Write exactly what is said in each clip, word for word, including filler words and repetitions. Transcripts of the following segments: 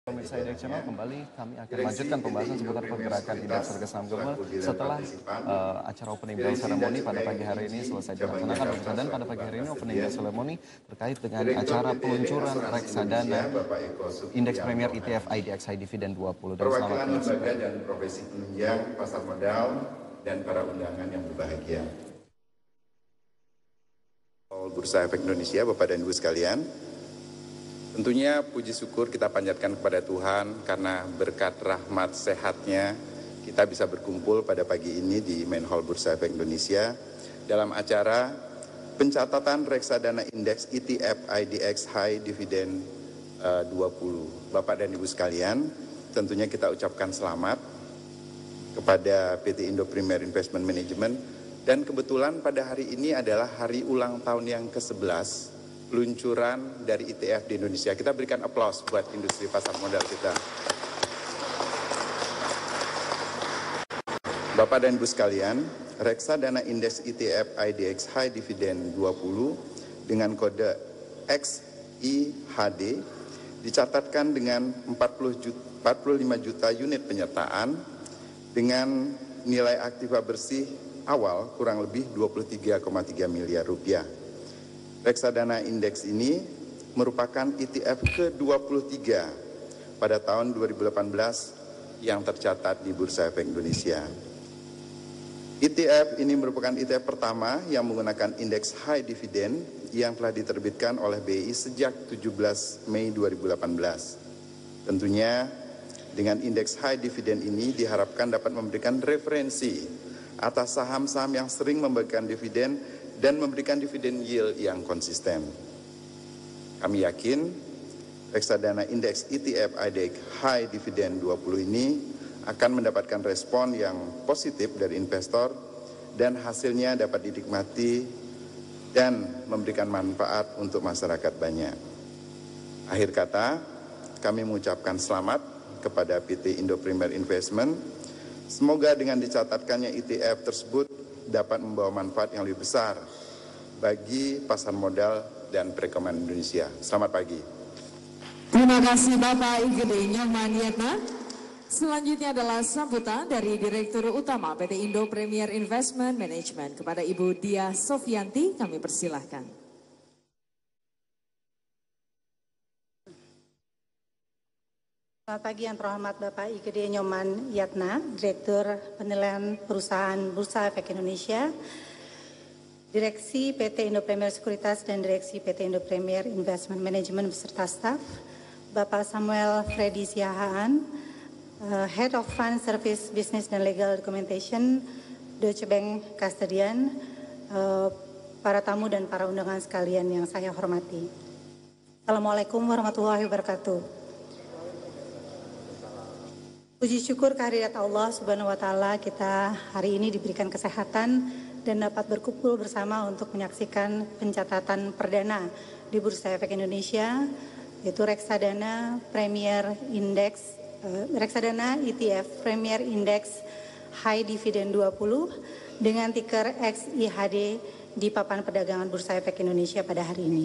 Pemirsa Indeks Channel, kembali kami akan lanjutkan pembahasan seputar pergerakan indeks harga saham global setelah uh, acara opening bell ceremony pada pagi hari ini selesai dilaksanakan. Dan pada pagi hari ini opening bell ceremony terkait dengan acara peluncuran reksadana indeks premier E T F I D X High Dividend dua puluh. Dan selamat lembaga dan profesi penunjang pasar modal dan para undangan yang berbahagia. Bursa Efek Indonesia, Bapak dan Ibu sekalian, tentunya puji syukur kita panjatkan kepada Tuhan karena berkat rahmat sehatnya kita bisa berkumpul pada pagi ini di Main Hall Bursa Efek Indonesia dalam acara pencatatan reksadana indeks E T F I D X High Dividend uh, dua puluh. Bapak dan Ibu sekalian, tentunya kita ucapkan selamat kepada P T Indo Premier Investment Management, dan kebetulan pada hari ini adalah hari ulang tahun yang ke sebelas peluncuran dari E T F di Indonesia. Kita berikan aplaus buat industri pasar modal kita. Bapak dan Ibu sekalian, reksadana indeks E T F I D X High Dividend dua puluh dengan kode X I H D dicatatkan dengan empat puluh lima juta unit penyertaan dengan nilai aktiva bersih awal kurang lebih dua puluh tiga koma tiga miliar rupiah. Reksadana indeks ini merupakan E T F ke dua puluh tiga pada tahun dua ribu delapan belas yang tercatat di Bursa Efek Indonesia. E T F ini merupakan E T F pertama yang menggunakan indeks high dividend yang telah diterbitkan oleh B I sejak tujuh belas Mei dua ribu delapan belas. Tentunya dengan indeks high dividend ini diharapkan dapat memberikan referensi atas saham-saham yang sering memberikan dividen dan memberikan dividen yield yang konsisten. Kami yakin reksadana indeks E T F I D X High Dividend dua puluh ini akan mendapatkan respon yang positif dari investor dan hasilnya dapat dinikmati dan memberikan manfaat untuk masyarakat banyak. Akhir kata, kami mengucapkan selamat kepada P T Indo Premier Investment. Semoga dengan dicatatkannya E T F tersebut dapat membawa manfaat yang lebih besar bagi pasar modal dan perekonomian Indonesia. Selamat pagi. Terima kasih Bapak Igede Nyoman Yatna. Selanjutnya adalah sambutan dari Direktur Utama P T Indo Premier Investment Management kepada Ibu Dia Sofianti. Kami persilahkan. Selamat pagi yang terhormat Bapak Igede Nyoman Yatna, Direktur Penilaian Perusahaan Bursa Efek Indonesia, Direksi P T Indo Premier Sekuritas dan Direksi P T Indo Premier Investment Management beserta staf, Bapak Samuel Freddy Siahaan, uh, Head of Fund Service Business dan Legal Documentation, Deutsche Bank Custodian, uh, para tamu dan para undangan sekalian yang saya hormati. Assalamualaikum warahmatullahi wabarakatuh. Puji syukur kehadirat Allah Subhanahu wa Ta'ala, kita hari ini diberikan kesehatan dan dapat berkumpul bersama untuk menyaksikan pencatatan perdana di Bursa Efek Indonesia, yaitu reksadana Premier Index, eh, reksadana E T F Premier Index High Dividend dua puluh dengan tiker X I H D di papan perdagangan Bursa Efek Indonesia pada hari ini.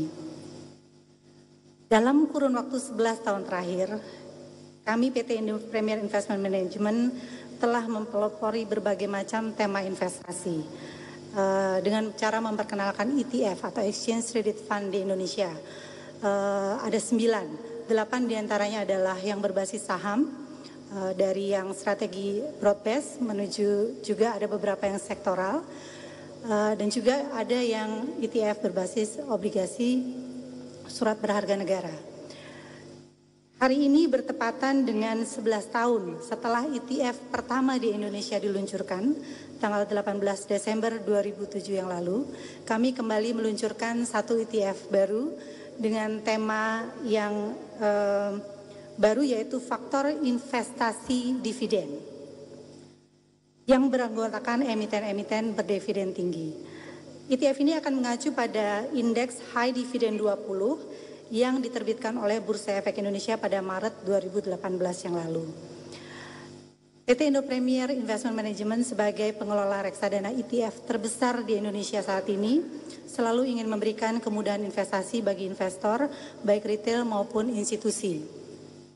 Dalam kurun waktu sebelas tahun terakhir, kami P T Indo Premier Investment Management telah mempelopori berbagai macam tema investasi uh, dengan cara memperkenalkan E T F atau Exchange Traded Fund di Indonesia. Uh, ada sembilan, delapan diantaranya adalah yang berbasis saham, uh, dari yang strategi broad base menuju juga ada beberapa yang sektoral, uh, dan juga ada yang E T F berbasis obligasi surat berharga negara. Hari ini bertepatan dengan sebelas tahun setelah E T F pertama di Indonesia diluncurkan, tanggal delapan belas Desember dua ribu tujuh yang lalu, kami kembali meluncurkan satu E T F baru dengan tema yang eh, baru, yaitu faktor investasi dividen yang beranggotakan emiten-emiten berdividen tinggi. E T F ini akan mengacu pada indeks High Dividend dua puluh yang diterbitkan oleh Bursa Efek Indonesia pada Maret dua ribu delapan belas yang lalu. P T Indo Premier Investment Management sebagai pengelola reksadana E T F terbesar di Indonesia saat ini selalu ingin memberikan kemudahan investasi bagi investor baik retail maupun institusi.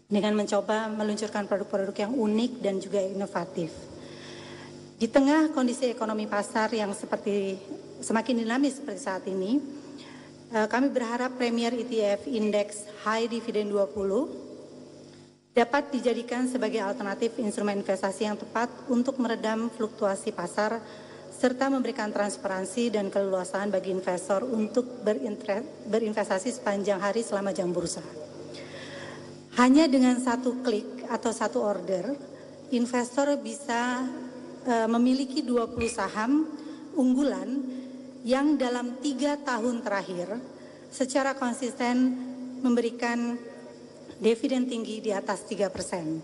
dengan mencoba meluncurkan produk-produk yang unik dan juga inovatif. Di tengah kondisi ekonomi pasar yang seperti semakin dinamis seperti saat ini, kami berharap Premier E T F Index High Dividend dua puluh dapat dijadikan sebagai alternatif instrumen investasi yang tepat untuk meredam fluktuasi pasar serta memberikan transparansi dan keleluasaan bagi investor untuk berinvestasi sepanjang hari selama jam bursa. Hanya dengan satu klik atau satu order, investor bisa uh, memiliki dua puluh saham unggulan yang dalam tiga tahun terakhir secara konsisten memberikan dividen tinggi di atas tiga persen.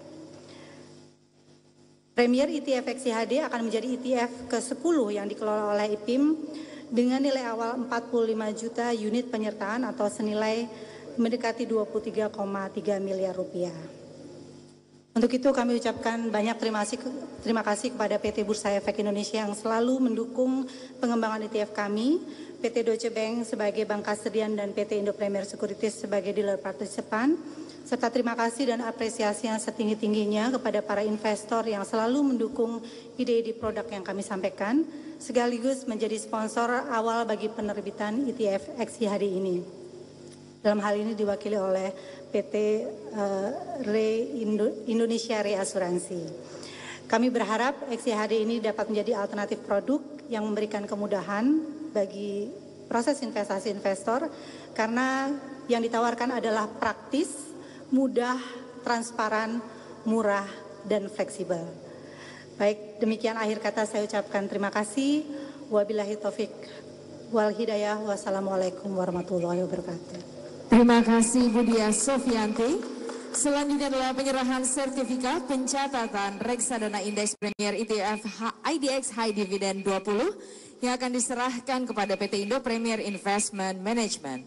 Premier E T F X I H D akan menjadi E T F ke sepuluh yang dikelola oleh I P I M dengan nilai awal empat puluh lima juta unit penyertaan atau senilai mendekati dua puluh tiga koma tiga miliar rupiah. Untuk itu kami ucapkan banyak terima kasih, terima kasih kepada P T Bursa Efek Indonesia yang selalu mendukung pengembangan E T F kami, P T Deutsche Bank sebagai bank kastodian dan P T Indo Premier Securities sebagai dealer partisipan, serta terima kasih dan apresiasi yang setinggi-tingginya kepada para investor yang selalu mendukung ide-ide produk yang kami sampaikan, sekaligus menjadi sponsor awal bagi penerbitan E T F X I H D ini. Dalam hal ini diwakili oleh P T uh, Re Indo, Indonesia Reasuransi. Kami berharap X I H D ini dapat menjadi alternatif produk yang memberikan kemudahan bagi proses investasi investor karena yang ditawarkan adalah praktis, mudah, transparan, murah, dan fleksibel. Baik, demikian akhir kata saya ucapkan terima kasih. Wabillahi taufik wal hidayah. Wassalamualaikum warahmatullahi wabarakatuh. Terima kasih Bu Diah Sofyanti. Selanjutnya adalah penyerahan sertifikat pencatatan reksadana indeks Premier E T F I D X High Dividend dua puluh yang akan diserahkan kepada P T Indo Premier Investment Management.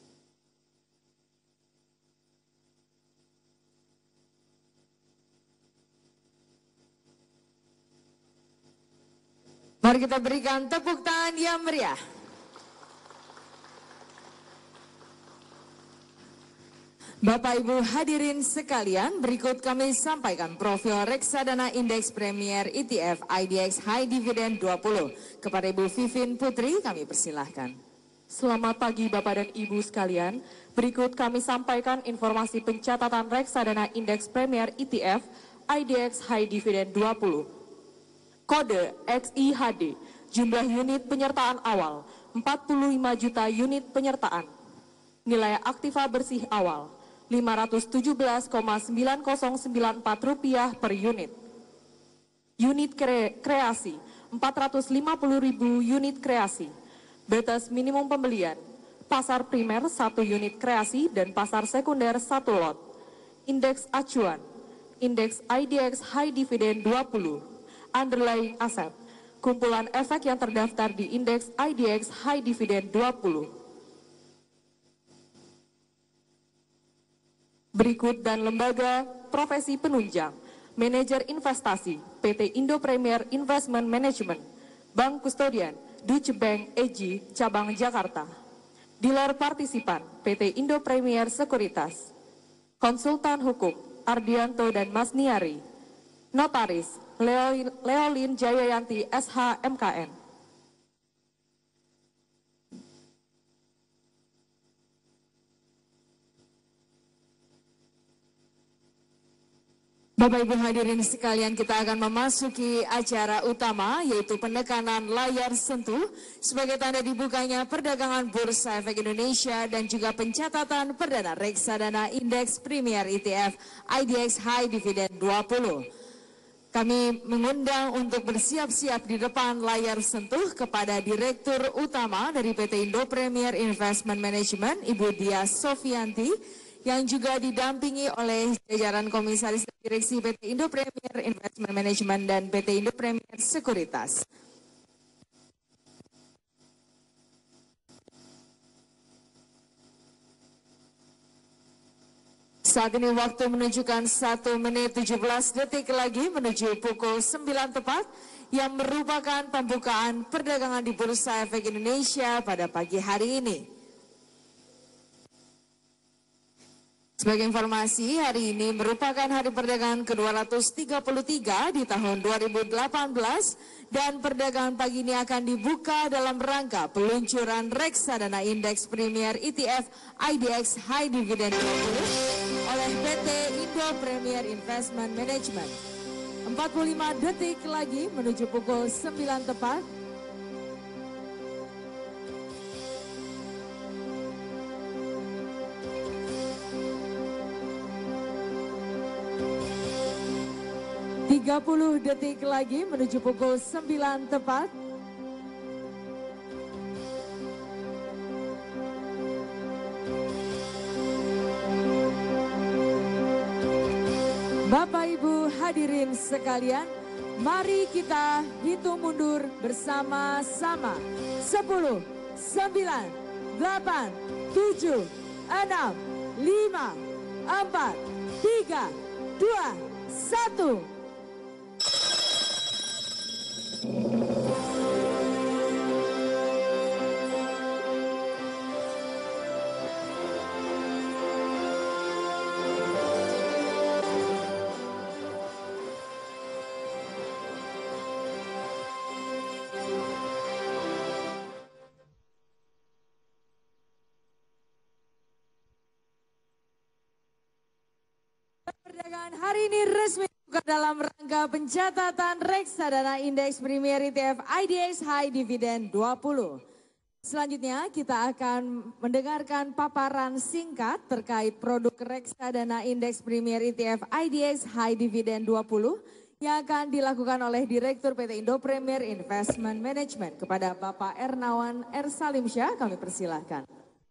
Mari kita berikan tepuk tangan yang meriah. Bapak Ibu hadirin sekalian, berikut kami sampaikan profil reksadana indeks Premier E T F I D X High Dividend dua puluh. Kepada Ibu Vivin Putri, kami persilahkan. Selamat pagi Bapak dan Ibu sekalian. Berikut kami sampaikan informasi pencatatan reksadana indeks Premier E T F I D X High Dividend dua puluh. Kode X I H D, jumlah unit penyertaan awal empat puluh lima juta unit penyertaan. Nilai aktiva bersih awal lima ratus tujuh belas koma sembilan nol sembilan empat rupiah per unit. Unit kre kreasi empat ratus lima puluh ribu unit kreasi. Batas minimum pembelian pasar primer satu unit kreasi dan pasar sekunder satu lot. Indeks acuan indeks I D X High Dividend dua puluh. Underlying asset kumpulan efek yang terdaftar di indeks I D X High Dividend dua puluh. Berikut dan lembaga profesi penunjang, manajer investasi P T Indo Premier Investment Management, Bank Kustodian Deutsche Bank E G Cabang Jakarta, dealer partisipan P T Indo Premier Sekuritas, konsultan hukum Ardianto dan Masniari, notaris Leo, Leolin Jayayanti S H M K N. Bapak Ibu hadirin sekalian, kita akan memasuki acara utama yaitu penekanan layar sentuh sebagai tanda dibukanya perdagangan Bursa Efek Indonesia dan juga pencatatan perdana reksadana indeks Premier E T F I D X High Dividend dua puluh. Kami mengundang untuk bersiap-siap di depan layar sentuh kepada Direktur Utama dari P T Indo Premier Investment Management, Ibu Diah Sofyanti, yang juga didampingi oleh jajaran Komisaris Direksi P T Indo Premier Investment Management dan P T Indo Premier Sekuritas. Saat ini waktu menunjukkan satu menit tujuh belas detik lagi menuju pukul sembilan tepat yang merupakan pembukaan perdagangan di Bursa Efek Indonesia pada pagi hari ini. Sebagai informasi, hari ini merupakan hari perdagangan ke dua ratus tiga puluh tiga di tahun dua ribu delapan belas dan perdagangan pagi ini akan dibuka dalam rangka peluncuran reksadana indeks Premier E T F I D X High Dividend dua puluh oleh P T Indo Premier Investment Management. empat puluh lima detik lagi menuju pukul sembilan tepat. tiga puluh detik lagi menuju pukul sembilan tepat. Bapak Ibu hadirin sekalian, mari kita hitung mundur bersama-sama. sepuluh, sembilan, delapan, tujuh, enam, lima, empat, tiga, dua, satu. Perdagangan hari ini resmi dibuka dalam rangka pencatatan reksadana indeks Premier E T F I D X High Dividend dua puluh. Selanjutnya kita akan mendengarkan paparan singkat terkait produk reksadana indeks Premier E T F I D X High Dividend dua puluh yang akan dilakukan oleh Direktur P T Indo Premier Investment Management. Kepada Bapak Ernawan R. Salimsyah kami persilahkan.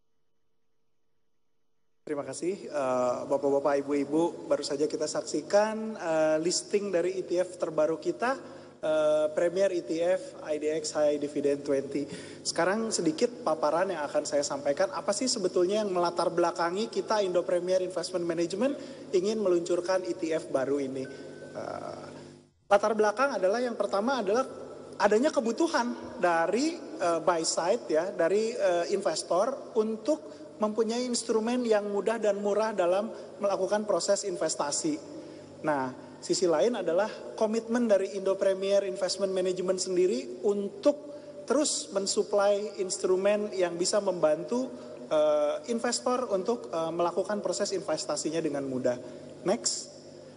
Terima kasih Bapak-Bapak, Ibu-Ibu, baru saja kita saksikan uh, listing dari E T F terbaru kita, uh, Premier E T F I D X High Dividend dua puluh. Sekarang sedikit paparan yang akan saya sampaikan, apa sih sebetulnya yang melatar belakangi kita Indo Premier Investment Management ingin meluncurkan E T F baru ini. Uh, latar belakang adalah yang pertama adalah adanya kebutuhan dari uh, buy side ya, dari uh, investor untuk mempunyai instrumen yang mudah dan murah dalam melakukan proses investasi. Nah, sisi lain adalah komitmen dari Indo Premier Investment Management sendiri untuk terus mensuplai instrumen yang bisa membantu uh, investor untuk uh, melakukan proses investasinya dengan mudah. Next.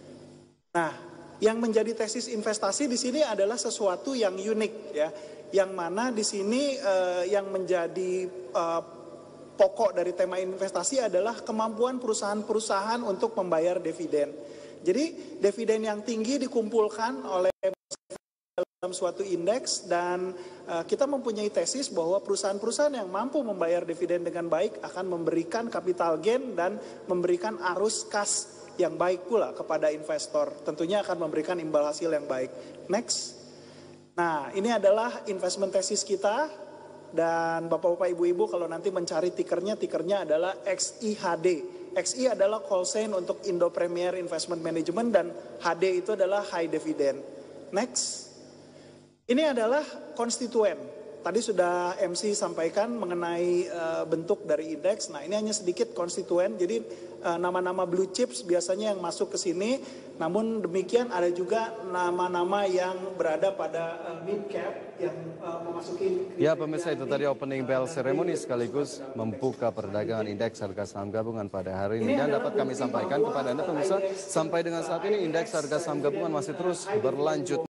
Nah, yang menjadi tesis investasi di sini adalah sesuatu yang unik ya, yang mana di sini uh, yang menjadi uh, pokok dari tema investasi adalah kemampuan perusahaan-perusahaan untuk membayar dividen. Jadi dividen yang tinggi dikumpulkan oleh dalam suatu indeks dan uh, kita mempunyai tesis bahwa perusahaan-perusahaan yang mampu membayar dividen dengan baik akan memberikan capital gain dan memberikan arus kas yang baik pula kepada investor. Tentunya akan memberikan imbal hasil yang baik. Next. Nah, ini adalah investment tesis kita. Dan Bapak-Bapak, Ibu-Ibu kalau nanti mencari tikernya, tikernya adalah X I H D. X I adalah call sign untuk Indo Premier Investment Management dan H D itu adalah High Dividend. Next. Ini adalah konstituen. Tadi sudah M C sampaikan mengenai uh, bentuk dari indeks. Nah, ini hanya sedikit konstituen. Jadi nama-nama uh, blue chips biasanya yang masuk ke sini. Namun demikian ada juga nama-nama yang berada pada uh, mid cap yang uh, memasuki. Ya pemirsa, itu tadi opening bell ceremony sekaligus membuka perdagangan indeks harga saham gabungan pada hari ini. Dan dapat kami sampaikan kepada Anda pemirsa, sampai dengan saat ini indeks harga saham gabungan masih terus berlanjut